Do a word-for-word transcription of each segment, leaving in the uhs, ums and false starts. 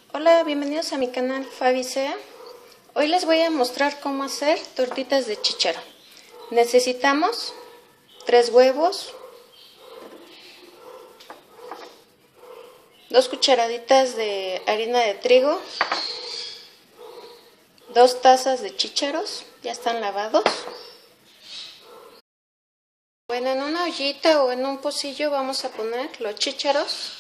Hola, bienvenidos a mi canal Fabi Sea. Hoy les voy a mostrar cómo hacer tortitas de chícharo. Necesitamos tres huevos, dos cucharaditas de harina de trigo, dos tazas de chícharos, ya están lavados. Bueno, en una ollita o en un pocillo vamos a poner los chícharos.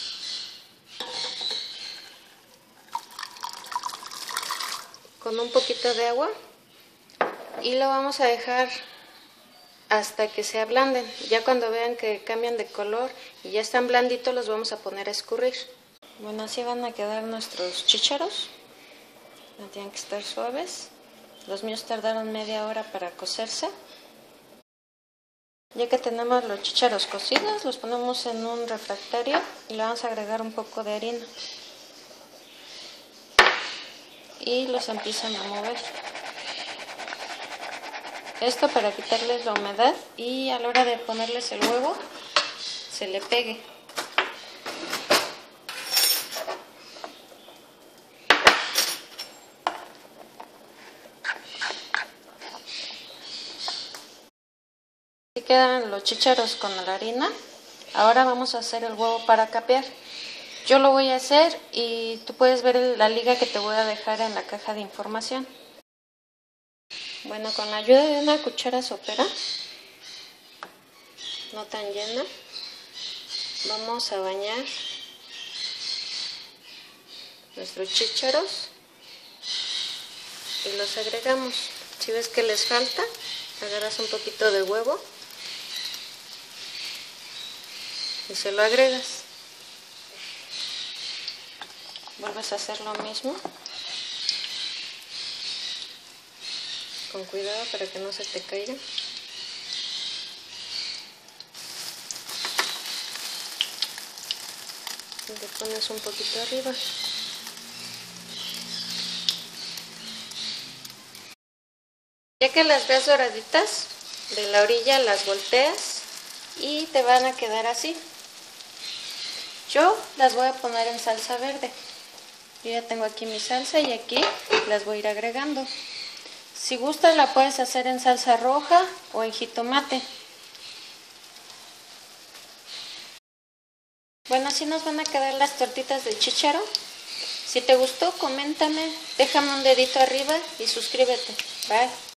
Con un poquito de agua y lo vamos a dejar hasta que se ablanden. Ya cuando vean que cambian de color y ya están blanditos, los vamos a poner a escurrir. Bueno, así van a quedar nuestros chícharos. No tienen que estar suaves. Los míos tardaron media hora para cocerse. Ya que tenemos los chícharos cocidos, los ponemos en un refractario y le vamos a agregar un poco de harina. Y los empiezan a mover. Esto para quitarles la humedad y a la hora de ponerles el huevo se le pegue. Así quedan los chícharos con la harina. Ahora vamos a hacer el huevo para capear. Yo lo voy a hacer y tú puedes ver la liga que te voy a dejar en la caja de información. Bueno, con la ayuda de una cuchara sopera, no tan llena, vamos a bañar nuestros chícharos y los agregamos. Si ves que les falta, agarras un poquito de huevo y se lo agregas. Vuelves a hacer lo mismo, con cuidado para que no se te caiga. Y le pones un poquito arriba. Ya que las veas doraditas, de la orilla las volteas y te van a quedar así. Yo las voy a poner en salsa verde. Yo ya tengo aquí mi salsa y aquí las voy a ir agregando. Si gustas la puedes hacer en salsa roja o en jitomate. Bueno, así nos van a quedar las tortitas de chícharo. Si te gustó, coméntame, déjame un dedito arriba y suscríbete. Bye.